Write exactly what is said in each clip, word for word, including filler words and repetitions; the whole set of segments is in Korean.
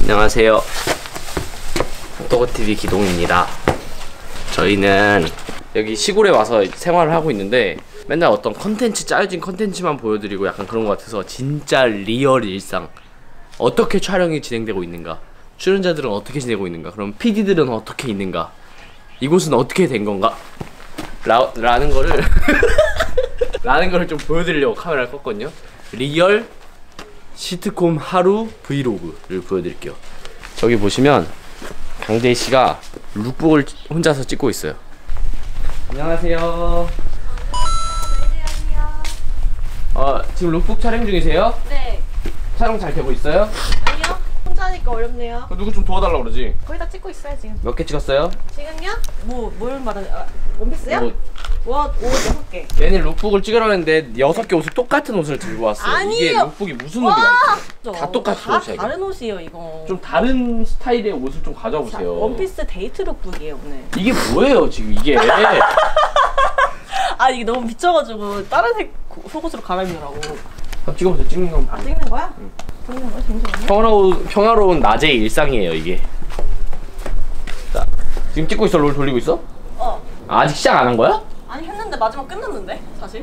안녕하세요. 핫도그티비 기동입니다. 저희는 여기 시골에 와서 생활을 하고 있는데 맨날 어떤 컨텐츠, 짜여진 컨텐츠만 보여드리고 약간 그런 것 같아서 진짜 리얼 일상, 어떻게 촬영이 진행되고 있는가, 출연자들은 어떻게 지내고 있는가, 그럼 피디들은 어떻게 있는가, 이곳은 어떻게 된 건가 라, 라는 거를 라는 거를 좀 보여드리려고 카메라를 껐거든요. 리얼 시트콤 하루 브이로그를 보여드릴게요. 저기 보시면 강재희 씨가 룩북을 혼자서 찍고 있어요. 안녕하세요. 어, 지금 룩북 촬영 중이세요? 네. 촬영 잘 되고 있어요? 아니요. 혼자 하니까 어렵네요. 누구 좀 도와달라고 그러지? 거의 다 찍고 있어요 지금. 몇 개 찍었어요? 지금요? 뭐, 뭘 말하는, 아, 원피스요? 옷. 옷, 옷 여섯 개. 얘는 룩북을 찍으라고 했는데 여섯 개 옷을 똑같은 옷을 들고 왔어요. 아니에요. 이게 룩북이 무슨 의미가 있어요? 다 똑같이 다 옷이야, 이게. 다른 옷이에요 이거. 좀 다른 스타일의 옷을 좀 가져와 자, 보세요. 원피스 데이트 룩북이에요 오늘. 이게 뭐예요 지금 이게? 아 이게 너무 미쳐가지고 다른 색 속옷으로 갈아입느라고. 한번 찍어보세요. 찍는 거. 아 찍는 거야? 응. 찍는 거야? 잠시만요. 평화로운, 평화로운 낮의 일상이에요 이게. 자, 지금 찍고 있어? 롤 돌리고 있어? 어. 아, 아직 시작 안 한 거야? 아니 했는데 마지막 끝났는데 사실.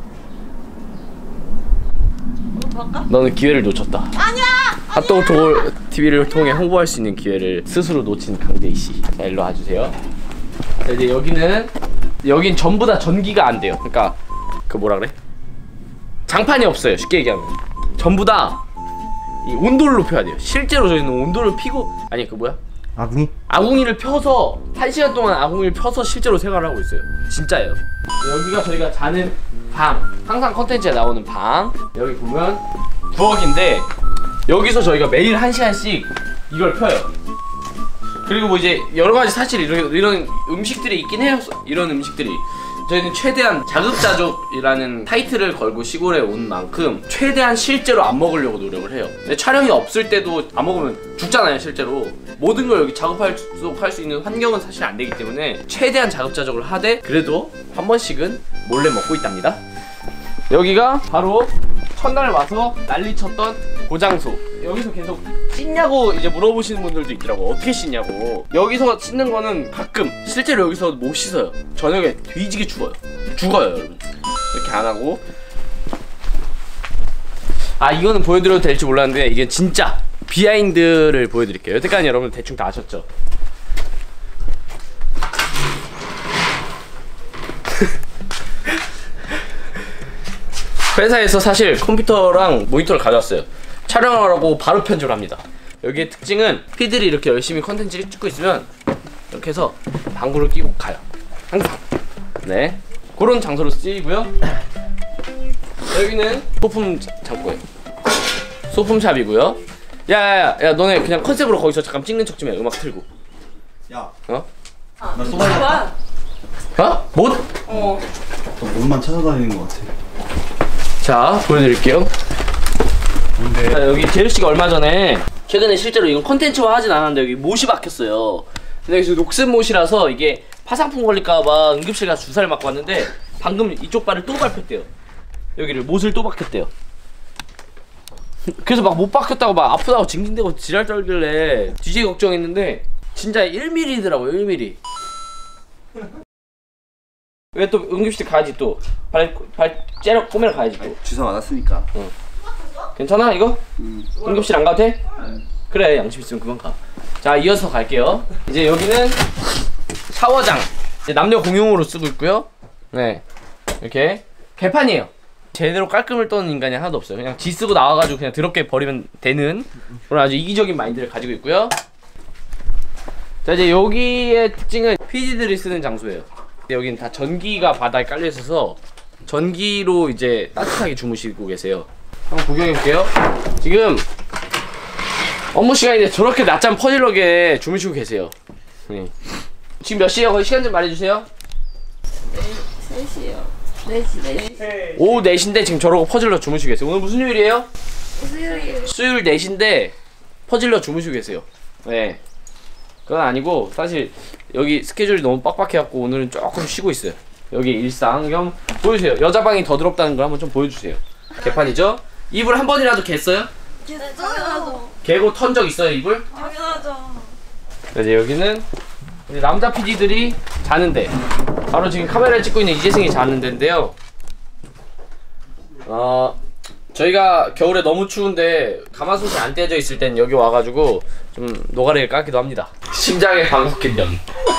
더 할까? 너는 기회를 놓쳤다. 아니야! 핫도그 티비를 통해 홍보할 수 있는 기회를 스스로 놓친 강재희 씨. 자, 일로 와주세요. 자, 이제 여기는 여긴 전부 다 전기가 안 돼요. 그러니까 그 뭐라 그래? 장판이 없어요. 쉽게 얘기하면 전부 다 이 온도를 높여야 돼요. 실제로 저희는 온도를 피고, 아니 그 뭐야? 아궁이? 아궁이를 펴서 한 시간 동안 아궁이를 펴서 실제로 생활을 하고 있어요. 진짜예요. 여기가 저희가 자는 방, 항상 컨텐츠에 나오는 방. 여기 보면 부엌인데 여기서 저희가 매일 한 시간씩 이걸 펴요. 그리고 뭐 이제 여러 가지 사실 이런, 이런 음식들이 있긴 해요. 이런 음식들이 저희는 최대한 자급자족이라는 타이틀을 걸고 시골에 온 만큼 최대한 실제로 안 먹으려고 노력을 해요. 근데 촬영이 없을 때도 안 먹으면 죽잖아요. 실제로 모든 걸 여기 작업할 수, 할 수 있는 환경은 사실 안 되기 때문에 최대한 자급자족을 하되 그래도 한 번씩은 몰래 먹고 있답니다. 여기가 바로 첫날 와서 난리 쳤던 고장소. 여기서 계속 씻냐고 이제 물어보시는 분들도 있더라고. 어떻게 씻냐고. 여기서 씻는 거는 가끔, 실제로 여기서 못 씻어요. 저녁에 뒤지게 죽어요. 죽어요 여러분. 이렇게 안 하고. 아, 이거는 보여드려도 될지 몰랐는데 이게 진짜 비하인드를 보여드릴게요. 여태까지 여러분 대충 다 아셨죠? 회사에서 사실 컴퓨터랑 모니터를 가져왔어요. 촬영하라고 바로 편집을 합니다. 여기의 특징은 피들이 이렇게 열심히 컨텐츠를 찍고 있으면 이렇게 해서 방구를 끼고 가요. 항상. 네, 그런 장소로 쓰이고요. 여기는 소품 창고예요. 소품샵이고요. 야야야, 야, 너네 그냥 컨셉으로 거기서 잠깐 찍는 척 좀 해. 음악 틀고. 야, 어? 아, 나 소바이. 어? 못? 어. 너 몸만 찾아다니는 것 같아. 자, 보여드릴게요. 근데 자, 여기 재료씨가 얼마 전에 최근에 실제로 이건 컨텐츠화 하진 않았는데 여기 못이 박혔어요. 근데 여기서 녹슨 못이라서 이게 파상풍 걸릴까봐 응급실 가서 주사를 맞고 왔는데 방금 이쪽 발을 또 밟혔대요. 여기를 못을 또 박혔대요. 그래서 막 못 박혔다고 막 아프다고 징징대고 지랄 떨길래 디제이 걱정했는데 진짜 일 밀리미터더라고요. 일 밀리미터. 왜 또 응급실 가야지 또 발, 발 째려 꼬매러 가야지 또. 주사 맞았으니까. 응. 괜찮아 이거? 응. 응급실 안 가도 돼? 응. 그래, 양심 있으면 그만 가. 자, 이어서 갈게요. 이제 여기는 샤워장. 이제 남녀 공용으로 쓰고 있고요. 네, 이렇게 개판이에요. 제대로 깔끔을 떠는 인간이 하나도 없어요. 그냥 지 쓰고 나와가지고 그냥 더럽게 버리면 되는 그런 아주 이기적인 마인드를 가지고 있고요. 자, 이제 여기의 특징은 피디들이 쓰는 장소예요. 여기는 다 전기가 바닥에 깔려 있어서 전기로 이제 따뜻하게 주무시고 계세요. 한번 구경해 볼게요. 지금 업무 시간인데 저렇게 낮잠 퍼질러게 주무시고 계세요. 네. 지금 몇 시에요? 거의 시간 좀 말해주세요. 세 시요. 네 시, 네 시. 오후 네 시인데 지금 저러고 퍼질러 주무시고 계세요. 오늘 무슨 요일이에요? 수요일. 수요일 네 시인데 퍼질러 주무시고 계세요. 네, 그건 아니고 사실 여기 스케줄이 너무 빡빡해갖고 오늘은 조금 쉬고 있어요. 여기 일상 겸 보여주세요. 여자 방이 더 더럽다는 걸 한번 좀 보여주세요. 개판이죠? 이불 한 번이라도 갰어요? 깼어요. 개고 턴 적 있어요 이불? 당연하죠. 이제 여기는 우리 남자 피디들이 자는데 바로 지금 카메라를 찍고 있는 이재승이 자는 데인데요. 어 저희가 겨울에 너무 추운데 가마솥이 안 떼져 있을 땐 여기 와가지고 좀 노가리를 깎기도 합니다. 심장의 방귀뀌는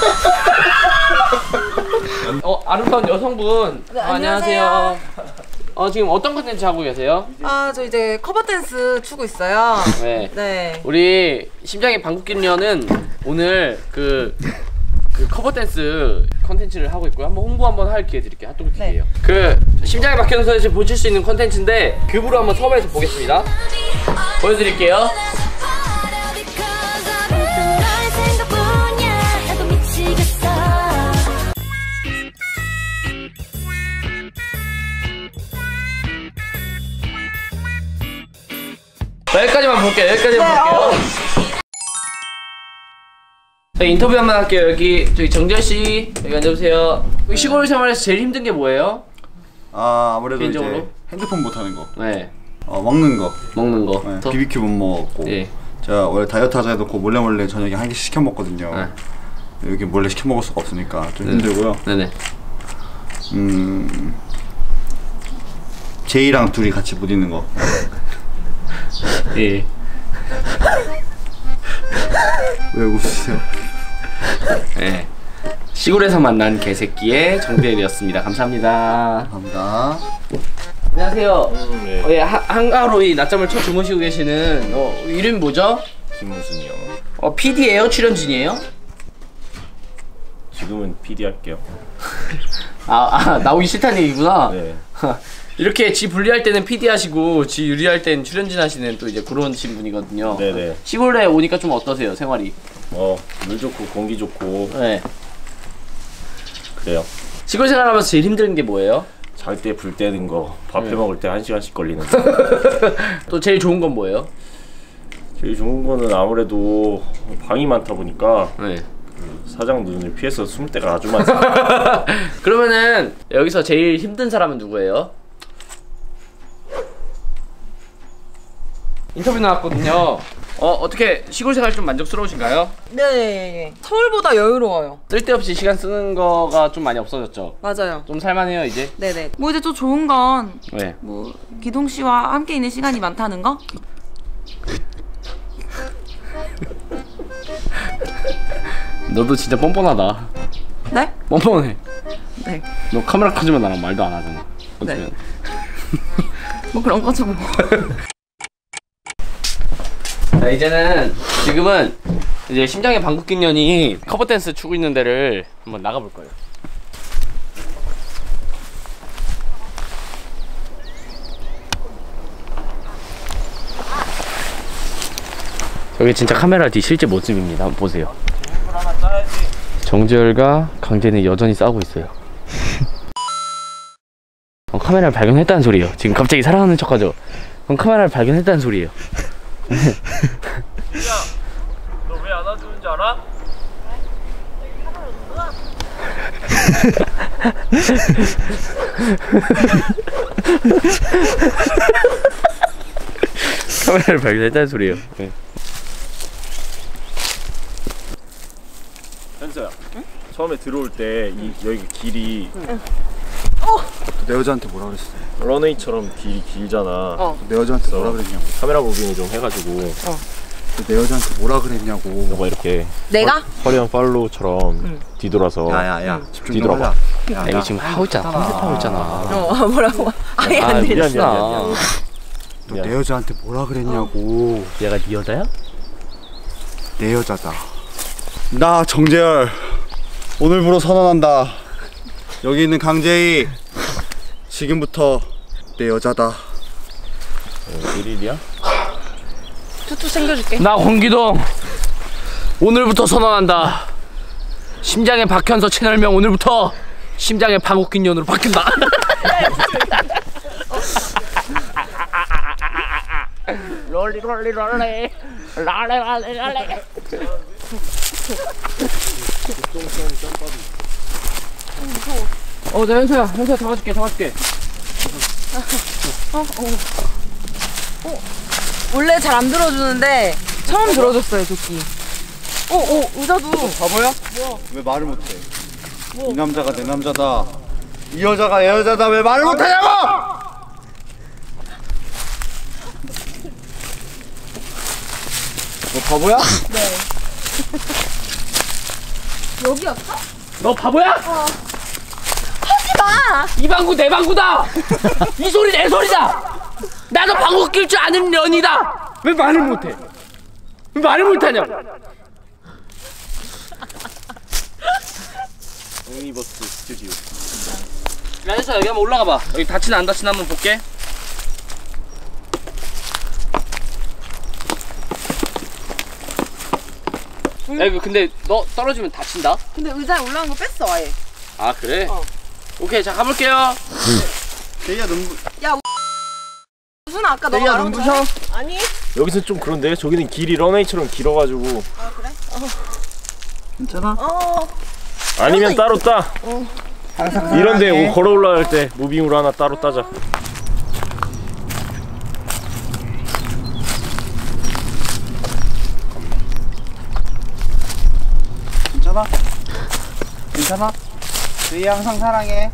어 아름다운 여성분. 네, 어, 안녕하세요. 어 지금 어떤 컨텐츠 하고 계세요? 아, 저 이제 커버 댄스 추고 있어요. 네. 네. 우리 심장의 방귀뀌는녀는 오늘 그, 그 커버 댄스 컨텐츠를 하고 있고요. 한번 홍보 한번 할 기회 드릴게요. 핫도그 티비예요. 네. 그 심장의 박현선에서 보실 수 있는 컨텐츠인데 급으로 한번 섭외해서 보겠습니다. 보여드릴게요. 여기까지만 볼게요. 여기까지만 네, 볼게요. 어. 자, 인터뷰 한번 할게요. 여기 저기 정재열 씨 여기 앉아보세요. 여기 시골 생활에서 제일 힘든 게 뭐예요? 아 아무래도 개인적으로? 이제 핸드폰 못 하는 거. 네. 어 먹는 거. 먹는 거. 네, 더? 비비큐 못 먹었고. 예. 제가 원래 다이어트 하자 해놓고 몰래 몰래 저녁에 한 개씩 시켜 먹거든요. 네. 여기 몰래 시켜 먹을 수가 없으니까 좀 네. 힘들고요. 네네. 음 제이랑 둘이 같이 못 있는 거. 예. 왜 웃으세요? 예. 시골에서 만난 개새끼의 정재열이었습니다. 감사합니다. 감사합니다. 안녕하세요. 음, 네. 어, 예, 하, 한가로 이 낮잠을 쳐 주무시고 계시는 어, 이름이 뭐죠? 김우순이요. 어, 피디예요? 출연진이에요? 지금은 피디 할게요. 아, 아 나오기 싫다는 얘기구나. 네. 이렇게 지 분리할 때는 피디 하시고 지 유리할 땐 출연진 하시는 또 이제 그런 분이거든요. 네네. 시골에 오니까 좀 어떠세요, 생활이? 어, 물 좋고 공기 좋고 네. 그래요. 시골 생활하면서 제일 힘든 게 뭐예요? 잘 때 불 때는 거, 밥 해 네. 먹을 때 한 시간씩 걸리는 거. 또 제일 좋은 건 뭐예요? 제일 좋은 거는 아무래도 방이 많다 보니까 네. 사장 눈을 피해서 숨을 때가 아주 많습니다. 그러면은 여기서 제일 힘든 사람은 누구예요? 인터뷰 나왔거든요. 어 어떻게 시골 생활 좀 만족스러우신가요? 네. 서울보다 여유로워요. 쓸데없이 시간 쓰는 거가 좀 많이 없어졌죠. 맞아요. 좀 살만해요 이제. 네네. 뭐 이제 또 좋은 건 네. 뭐 기동 씨와 함께 있는 시간이 많다는 거? 너도 진짜 뻔뻔하다. 네? 뻔뻔해. 네. 너 카메라 켜지면 나랑 말도 안 하잖아. 네. 뭐 그런 거죠 뭐. 자 이제는 지금은 이제 심장의 방귀뀌년이 커버 댄스 추고 있는 데를 한번 나가볼 거예요. 저게 진짜 카메라 뒤 실제 모습입니다. 한번 보세요. 정재열과 강재는 여전히 싸우고 있어요. 어, 카메라를 발견했다는 소리예요. 지금 갑자기 살아나는 척하죠. 그럼 카메라를 발견했다는 소리예요. 야, 너 왜 안아주는 줄 알아? 카메라를 발견했다는 소리예요. 네. 현수야, 응? 처음에 들어올 때 이 여기 길이 응. 내 여자한테 뭐라 그랬어? 런웨이처럼 길이 길잖아. 어. 내 여자한테 뭐라 그랬냐고. 카메라 무빙을 좀 해가지고 어. 내 여자한테 뭐라 그랬냐고. 너가 이렇게 내가? 허, 허리랑 팔로우처럼 응. 뒤돌아서 야야야 집중 좀 뒤돌아봐. 하자. 야, 이거 지금 하고 있잖아. 컨셉하고 있잖아. 어 뭐라고? 아예 아, 안 미안, 들렸어. 미안, 미안, 너 내 여자한테 뭐라 그랬냐고. 얘가 네 여자야? 내 여자다. 나 정재열 오늘부로 선언한다. 여기 있는 강재희 지금부터 내 여자다. 일일이야? 투투 챙겨줄게. 나 홍기동 오늘부터 선언한다. 심장의 박현서 채널명 오늘부터 심장의 방귀뀌년으로 바뀐다. 롤리 롤리 롤리 롤리 롤리 롤리. 어, 나 현서야, 현서야 잡아줄게, 잡아줄게. 어, 어. 어. 원래 잘 안 들어주는데 처음 들어줬어요 조끼. 어, 어, 의자도. 바보야? 왜 말을 못해? 이 남자가 내 남자다. 이 여자가 내 여자다. 왜 말을 못하냐고! 너 바보야? 네. 여기였어? 너 바보야? 어. 하지마! 이 방구 내 방구다! 이 소리 내 소리다! 나도 방구 낄 줄 아는 년이다! 왜 말을 못해? 왜 말을 못하냐? 유니버스 스튜디오. 야네사 여기 한번 올라가봐. 여기 다치나 안 다치나 한번 볼게. 응? 야 이거 근데 너 떨어지면 다친다? 근데 의자에 올라간 거 뺐어 아예. 아 그래? 어. 오케이 자 가볼게요. 대희야 눈부 무슨 아까 너가 대희야 말한 눈부셔? 거야? 아니. 여기서 좀 그런데 저기는 길이 런웨이처럼 길어가지고. 아 그래? 어. 괜찮아? 어. 아니면 따로 따. 어. 항상 이런데 사랑해. 오, 걸어 올라갈 때 무빙으로 하나 따로 따자. 괜찮아? 괜찮아? 대희 항상 사랑해.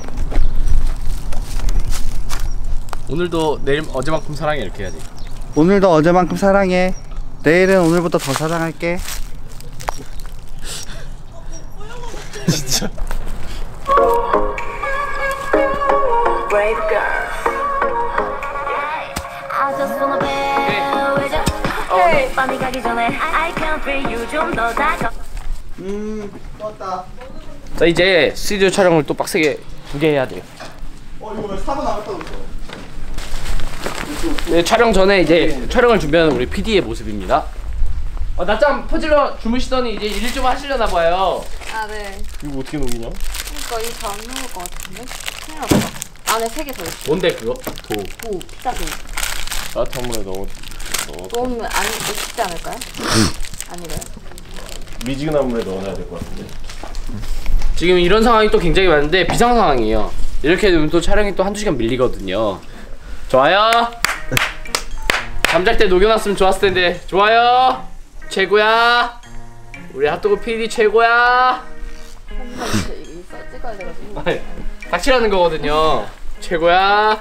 오늘도 내일 어제만큼 사랑해 이렇게 해야지. 오늘도 어제만큼 사랑해. 내일은 오늘보다 더 사랑할게. 진짜. Brave girl. I just wanna be with you. 오늘 밤이 가기 전에 I can feel you 좀 더 다가. 음, 떴다. 자 이제 스튜디오 촬영을 또 빡세게 두 개 해야 돼요. 어, 이거 왜 사고 나갔다 그랬어? 네, 촬영 전에 이제 촬영을 준비하는 우리 피디의 모습입니다. 어, 낮잠 퍼질러 주무시더니 이제 일 좀 하시려나 봐요. 아 네. 이거 어떻게 녹이냐? 그러니까 이거 잘 안 나올 것 같은데? 큰일 났다. 안에 세 개 더 있어. 뭔데 그거? 도. 오, 피자 도. 따뜻한 물에 넣어. 넣어. 넣으면 안 익지 않을까요? 아니래요. 미지근한 물에 넣어놔야 될 것 같은데. 지금 이런 상황이 또 굉장히 많은데 비상 상황이에요. 이렇게 되면 또 촬영이 또 한두 시간 밀리거든요. 좋아요. 잠잘 때 녹여놨으면 좋았을 텐데. 좋아요. 최고야. 우리 핫도그 피디 최고야. 이거 찍어야 돼가지고. 아니, 닥치라는 거거든요. 최고야.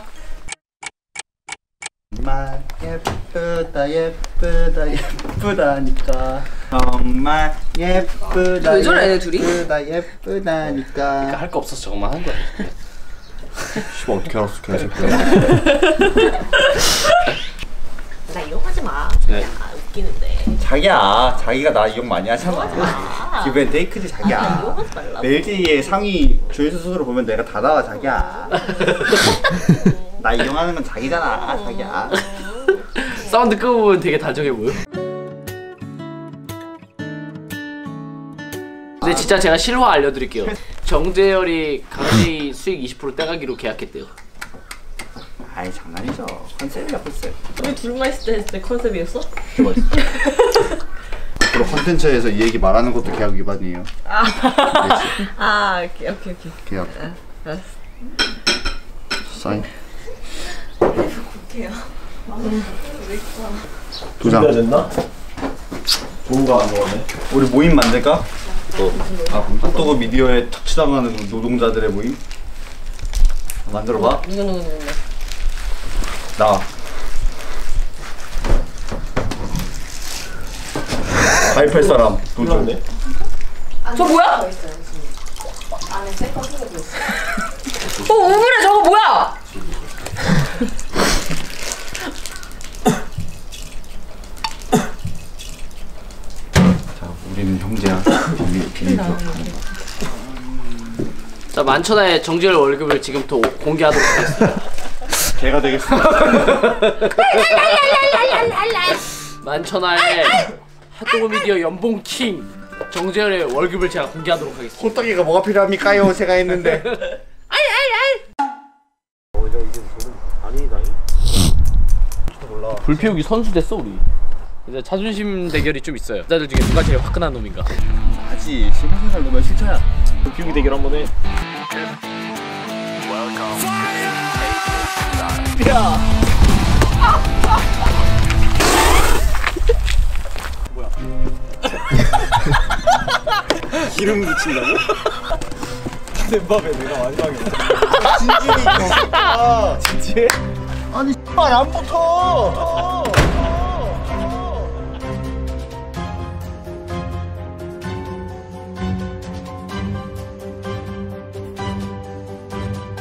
정말 예쁘다 예쁘다 예쁘다니까 정말 예쁘다 왜 저래, 얘네 둘이? 예쁘다 예쁘다니까 할 거 없어서 저것만 한 거야. 씨발 어떻게 알았어 개새끼. 나 이거 하지 마. 네. 아, 웃기는데. 자기야 자기가 나 이용 많이 하잖아. 기브앤 테이크지 자기야. 하지 말라고. 멜디의 상위 조회수 순으로 보면 내가 다 나와 자기야. 나 이용하는 건 자기잖아 자기야. 사운드 끄고 보면 되게 다정해 보여. 근데 진짜 제가 실화 알려드릴게요. 정재열이 강제히 수익 이십 퍼센트 떼가기로 계약했대요. 아이 장난이죠. 컨셉이야 컨셉. 우리 둘만 있을 때 했을 때 컨셉이었어? 앞으로 컨텐츠에서 이 얘기 말하는 것도 계약 위반이에요. 아, 아 오케이 오케이 오케이. 계약. 알았어. 사인. 볼게요. 두 장. 됐나? 좋은 거 안 먹었네. 우리 모임 만들까? 아, 핫도그 미디어에 터치당하는 노동자들의 모임? 만들어봐. 누구 누구 누구. 나. 가입할 사람. 좋네. 저 뭐야? 안에 세컨 소개도 있어. 어 우물에 저거 뭐야? 자, 우리는 형제야. 비밀, 비밀 가는 거. 자 만천하의 정재열 월급을 지금부터 공개하도록 하겠습니다. 개가 되겠어. 만천하의 핫도그 미디어 연봉 킹 정재열의 월급을 제가 공개하도록 하겠습니다. 호떡이가 뭐가 필요합니까요? 제가 했는데. 아니 나이. 불피우기 선수 됐어 우리. 이제 자존심 대결이 좀 있어요. 여자들 중에 누가 제일 화끈한 놈인가. 하지. 스무 살 넘으면 실차야. 비우기 대결 한번 해. 야. 기름 묻힌다고? 덴밥에 내가 마지막에 진지해 이 진지해? 아니 안 붙어